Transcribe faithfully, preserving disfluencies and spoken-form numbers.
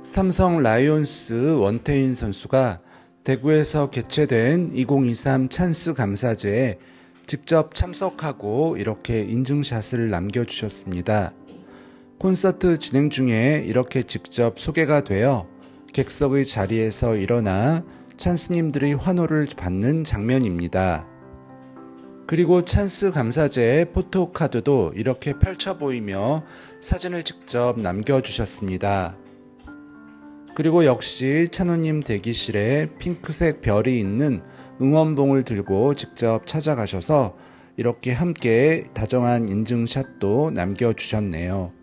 삼성 라이온스 원태인 선수가 대구에서 개최된 이천이십삼 찬스 감사제에 직접 참석하고 이렇게 인증샷을 남겨주셨습니다. 콘서트 진행 중에 이렇게 직접 소개가 되어 객석의 자리에서 일어나 찬스님들의 환호를 받는 장면입니다. 그리고 찬스 감사제의 포토카드도 이렇게 펼쳐 보이며 사진을 직접 남겨주셨습니다. 그리고 역시 찬호님 대기실에 핑크색 별이 있는 응원봉을 들고 직접 찾아가셔서 이렇게 함께 다정한 인증샷도 남겨주셨네요.